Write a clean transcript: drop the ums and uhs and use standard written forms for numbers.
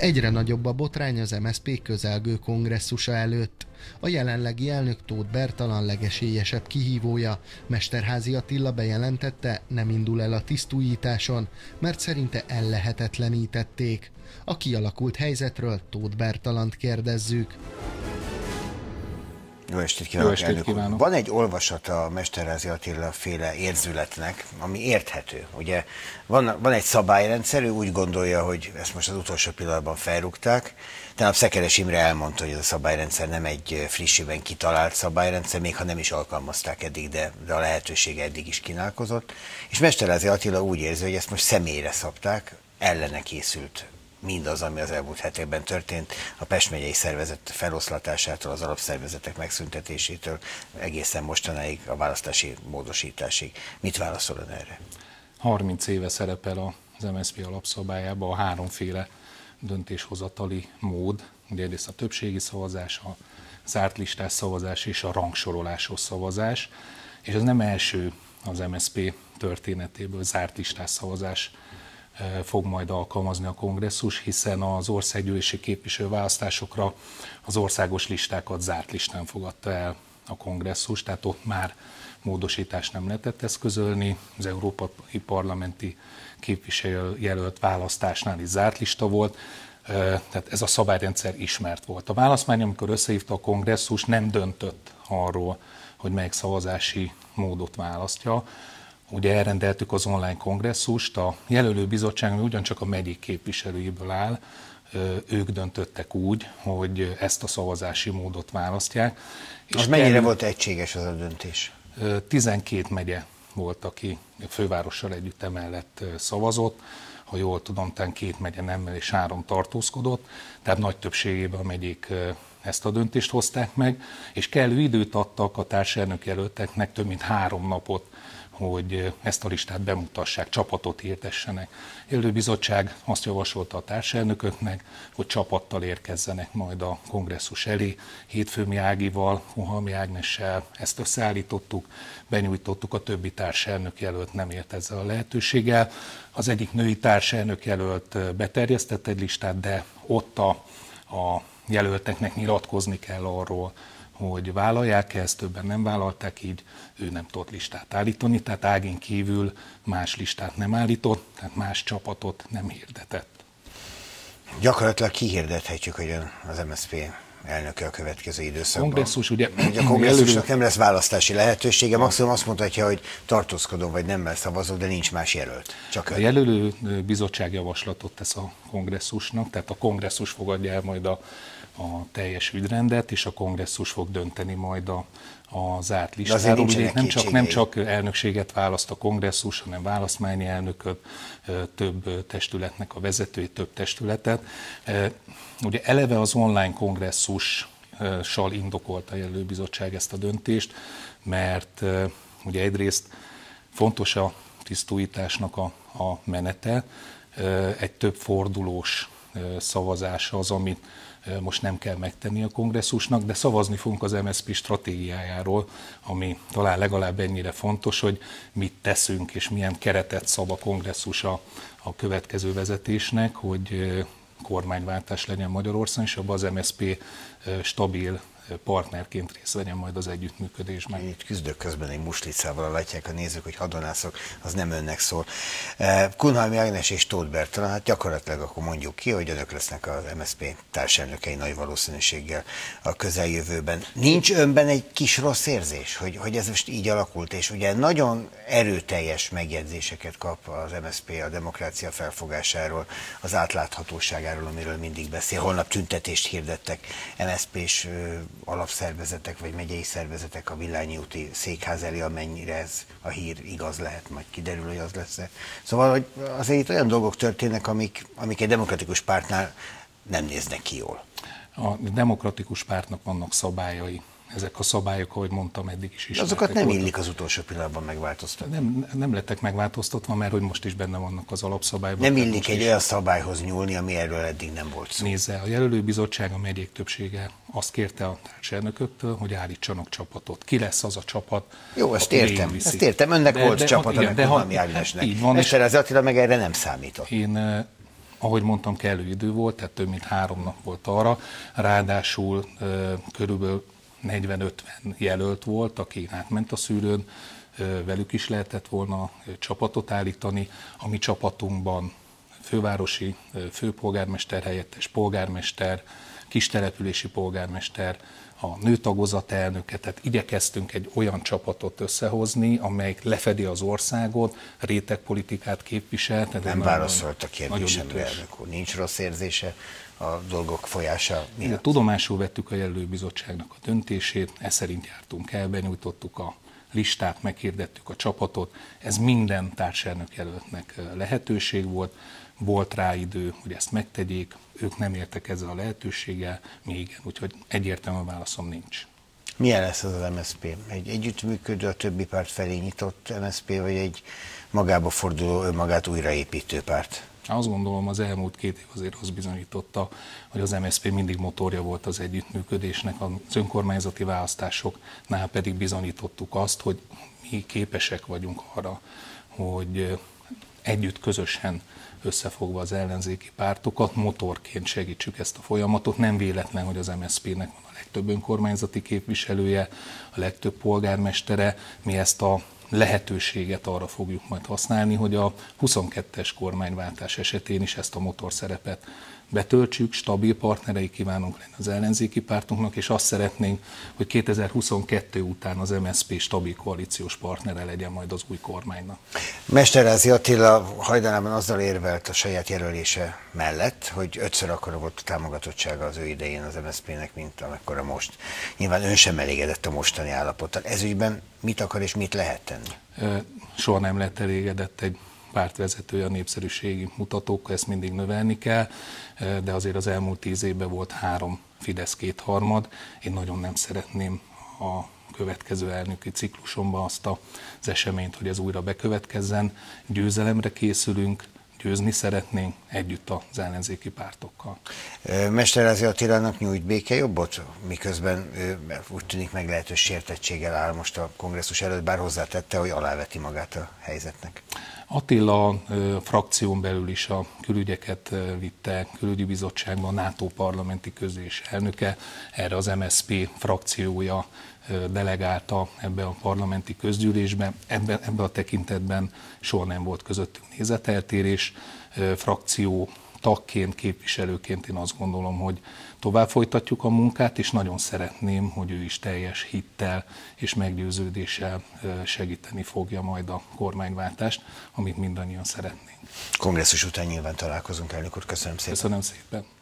Egyre nagyobb a botrány az MSZP közelgő kongresszusa előtt. A jelenlegi elnök Tóth Bertalan legesélyesebb kihívója, Mesterházy Attila bejelentette, nem indul el a tisztújításon, mert szerinte ellehetetlenítették. A kialakult helyzetről Tóth Bertalant kérdezzük. Jó estét kívánok, Jó estét kívánok. Van egy olvasata a Mesterházy Attila féle érzületnek, ami érthető. Ugye van egy szabályrendszer, ő úgy gondolja, hogy ezt most az utolsó pillanatban felrúgták. Tehát Szekeres Imre elmondta, hogy ez a szabályrendszer nem egy frissiben kitalált szabályrendszer, még ha nem is alkalmazták eddig, de a lehetősége eddig is kínálkozott. És Mesterházy Attila úgy érzi, hogy ezt most személyre szabták, ellene készült mindaz, ami az elmúlt hetekben történt, a Pest megyei szervezet feloszlatásától, az alapszervezetek megszüntetésétől egészen mostanáig a választási módosításig. Mit válaszolod erre? 30 éve szerepel az MSZP alapszabályában a háromféle döntéshozatali mód, ugye egyrészt a többségi szavazás, a zárt listás szavazás és a rangsorolásos szavazás, és ez nem első az MSZP történetéből, zárt listás szavazás fog majd alkalmazni a kongresszus, hiszen az országgyűlési képviselőválasztásokra az országos listákat zárt listán fogadta el a kongresszus, tehát ott már módosítást nem lehetett eszközölni, az európai parlamenti képviselőjelölt választásnál is zárt lista volt, tehát ez a szabályrendszer ismert volt. A választmány, amikor összehívta a kongresszus, nem döntött arról, hogy melyik szavazási módot választja. Ugye elrendeltük az online kongresszust, a jelölőbizottság, ami ugyancsak a megyék képviselőiből áll, ők döntöttek úgy, hogy ezt a szavazási módot választják. És mennyire volt egységes az a döntés? 12 megye volt, aki a fővárossal együtt emellett szavazott. Ha jól tudom, talán 2 megye nemmel és 3 tartózkodott, tehát nagy többségében a megyék ezt a döntést hozták meg, és kellő időt adtak a társelnök jelölteknek, több mint 3 napot, hogy ezt a listát bemutassák, csapatot hirdessenek. Jelölőbizottság azt javasolta a társelnököknek, hogy csapattal érkezzenek majd a kongresszus elé. Hétfőmi Ágival, Huhalmi Ágnessel ezt összeállítottuk, benyújtottuk, a többi társelnök jelölt nem ért ezzel a lehetőséggel. Az egyik női társelnök jelölt beterjesztett egy listát, de ott a jelölteknek nyilatkozni kell arról, hogy vállalják ezt, többen nem vállalták, így ő nem tudott listát állítani, tehát Ágin kívül más listát nem állított, tehát más csapatot nem hirdetett. Gyakorlatilag kihirdethetjük, hogy az MSZP elnöke a következő időszakban. Kongresszus, ugye, a kongresszusnak nem lesz választási lehetősége, maximum azt mondhatja, hogy tartózkodom vagy nemmel szavazok, de nincs más jelölt. Csak a jelölő bizottság javaslatot tesz a kongresszusnak, tehát a kongresszus fogadja el majd a teljes ügyrendet, és a kongresszus fog dönteni majd a zárt listáról. Ugye nem csak elnökséget választ a kongresszus, hanem választmányi elnököt, több testületnek a vezetői, több testületet. Ugye eleve az online kongresszussal indokolta a jelölőbizottság ezt a döntést, mert ugye egyrészt fontos a tisztújításnak a menete, egy több fordulós szavazása az, amit most nem kell megtenni a kongresszusnak, de szavazni fogunk az MSZP stratégiájáról, ami talán legalább ennyire fontos, hogy mit teszünk és milyen keretet szab a kongresszus a következő vezetésnek, hogy kormányváltás legyen Magyarországon, és abban az MSZP stabil partnerként részt vegyen majd az együttműködésben. Én itt küzdök közben egy muslicával, látják a nézők, hogy hadonászok, az nem önnek szól. Kunhalmi Ágnes és Tóth Bertalan, hát gyakorlatilag akkor mondjuk ki, hogy önök lesznek az MSZP társelnökei nagy valószínűséggel a közeljövőben. Nincs önben egy kis rossz érzés, hogy ez most így alakult, és ugye nagyon erőteljes megjegyzéseket kap az MSZP a demokrácia felfogásáról, az átláthatóságáról, amiről mindig beszél. Holnap tüntetést hirdettek MSZP-s alapszervezetek vagy megyei szervezetek a Villányi úti székház elé, amennyire ez a hír igaz lehet, majd kiderül, hogy az lesz-e. Szóval, hogy azért itt olyan dolgok történnek, amik egy demokratikus pártnál nem néznek ki jól. A demokratikus pártnak vannak szabályai. Ezek a szabályok, ahogy mondtam, eddig is ismertek. Azokat nem illik az utolsó pillanatban megváltoztatni. Nem lettek megváltoztatva, mert hogy most is benne vannak az alapszabályban. Nem illik egy olyan szabályhoz nyúlni, ami erről eddig nem volt szó. Nézze, a jelölőbizottság, a megyék többsége azt kérte a társelnököktől, hogy állítsanak csapatot. Ki lesz az a csapat? Jó, ezt értem. Önnek volt csapata, meg Kunhalmi Ágnesnek. így van, Mesterházy Attila meg erre nem számított. Én ahogy mondtam, kellő idő volt, tehát több mint 3 nap volt arra, ráadásul körülbelül 40-50 jelölt volt, aki átment a szűrőn, velük is lehetett volna csapatot állítani. A mi csapatunkban fővárosi főpolgármester helyettes, polgármester, kistelepülési polgármester, a nőtagozat elnöke, tehát igyekeztünk egy olyan csapatot összehozni, amelyik lefedi az országot, rétegpolitikát képvisel. Nem válaszolt a kérdésemre, elnök úr. Nincs rossz érzése a dolgok folyása miatt? Tudomásul vettük a jelölőbizottságnak a döntését, ez szerint jártunk el, benyújtottuk a listát, meghirdettük a csapatot. Ez minden társelnök jelöltnek lehetőség volt. Volt rá idő, hogy ezt megtegyék, ők nem értek ezzel a lehetőséggel, mi igen, úgyhogy egyértelmű válaszom nincs. Milyen lesz az MSZP? Egy együttműködő, a többi párt felé nyitott MSZP, vagy egy magába forduló, önmagát újraépítő párt? Azt gondolom, az elmúlt 2 év azért azt bizonyította, hogy az MSZP mindig motorja volt az együttműködésnek, az önkormányzati választásoknál pedig bizonyítottuk azt, hogy mi képesek vagyunk arra, hogy együtt, közösen összefogva az ellenzéki pártokat, motorként segítsük ezt a folyamatot. Nem véletlen, hogy az MSZP-nek van a legtöbb önkormányzati képviselője, a legtöbb polgármestere. Mi ezt a lehetőséget arra fogjuk majd használni, hogy a 22-es kormányváltás esetén is ezt a motorszerepet betöltsük, stabil partnerei kívánunk lenni az ellenzéki pártunknak, és azt szeretnénk, hogy 2022 után az MSZP stabil koalíciós partnere legyen majd az új kormánynak. Mesterházy Attila hajdanában azzal érvelt a saját jelölése mellett, hogy 5-ször akkora volt a támogatottsága az ő idején az MSZP-nek, mint amekkora most. Nyilván ön sem elégedett a mostani állapottal. Ez ügyben mit akar és mit lehet tenni? Soha nem lett elégedett egy pártvezetője a népszerűségi mutatókkal, ezt mindig növelni kell, de azért az elmúlt 10 évben volt 3 Fidesz kétharmad. Én nagyon nem szeretném a következő elnöki ciklusomban azt az eseményt, hogy ez újra bekövetkezzen. Győzelemre készülünk, győzni szeretnénk együtt az ellenzéki pártokkal. Mesterházy Attilának nyújt békejobbot, miközben úgy tűnik meglehetős sértettséggel áll most a kongresszus előtt, bár hozzátette, hogy aláveti magát a helyzetnek. Attila frakción belül is a külügyeket vitte, külügyi bizottságban, a NATO parlamenti közgyűlés elnöke, erre az MSZP frakciója delegálta ebbe a parlamenti közgyűlésbe. Ebbe a tekintetben soha nem volt közöttünk nézeteltérés. Frakció tagként, képviselőként én azt gondolom, hogy tovább folytatjuk a munkát, és nagyon szeretném, hogy ő is teljes hittel és meggyőződéssel segíteni fogja majd a kormányváltást, amit mindannyian szeretnénk. Kongresszus után nyilván találkozunk, elnök úr, köszönöm szépen. Köszönöm szépen.